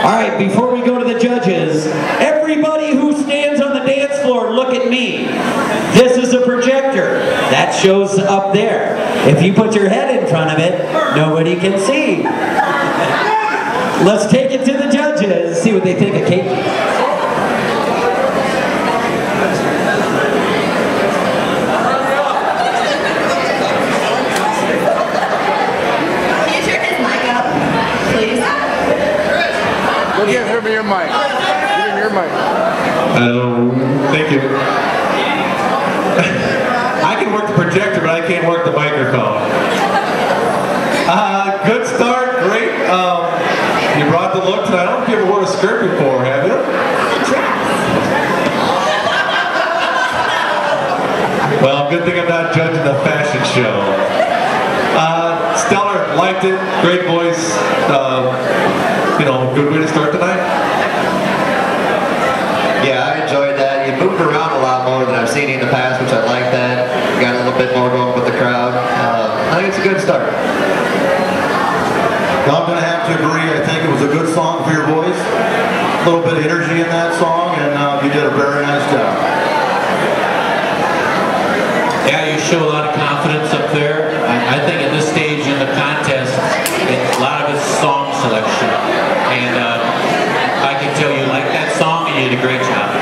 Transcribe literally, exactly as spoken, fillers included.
All right, before we go to the judges, everybody who stands on the dance floor, look at me. This is a projector. That shows up there. If you put your head in front of it, nobody can see. Let's take it to the judges, see what they think of Katelyn. Go give him your mic. Give him your mic. Hello. Thank you. I can work the projector, but I can't work the microphone. Uh, good start. Great. Um, you brought the look tonight. I don't know if you ever wore a skirt before, have you? Well, good thing I'm not judging the fashion show. Uh, stellar. Liked it. Great voice. Uh, You know, good way to start tonight? Yeah, I enjoyed that. You moved around a lot more than I've seen you in the past, which I like that. You got a little bit more going with the crowd. Uh, I think it's a good start. Well, I'm going to have to agree. I think it was a good song for your voice. A little bit of energy in that song, and uh, you did a very nice job. Yeah, you show a lot of confidence up there. I, I think at this stage in the contest, it, a lot of it's song selection. And uh, I can tell you like that song and you did a great job.